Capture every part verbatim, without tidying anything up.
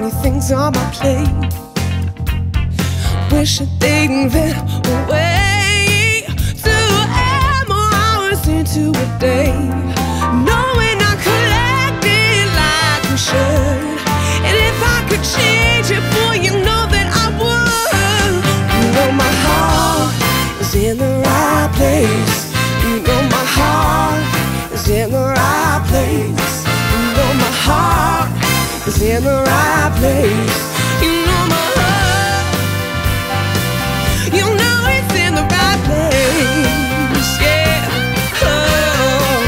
many things on my plate. Wish that they'd been away to add more hours into a day, knowing I collected like we should. And if I could change it, boy, you know that I would. You know my heart is in the right place. You know my heart is in the right place. You know my heart is in the right place. You know my heart, you know it's in the right place. Yeah. Oh.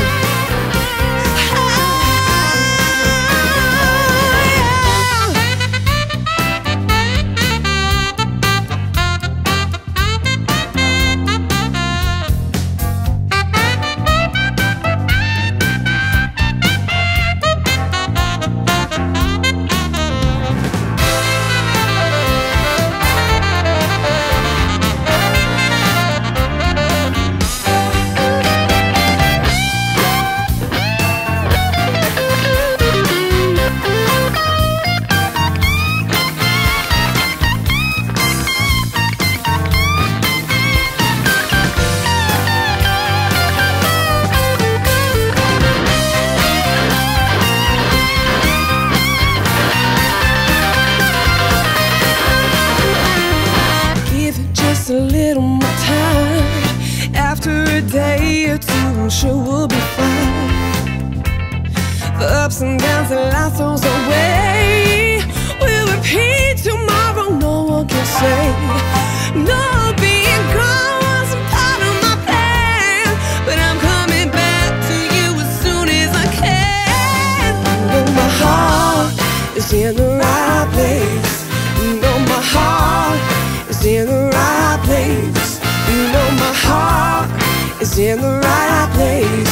A little more time. After a day or two, I'm sure we'll be fine. The ups and downs that life throws away will repeat tomorrow, no one can say. No, being gone wasn't part of my plan, but I'm coming back to you as soon as I can. You know my heart is in the right place. You know my heart is in the right place. You know my heart is in the right place.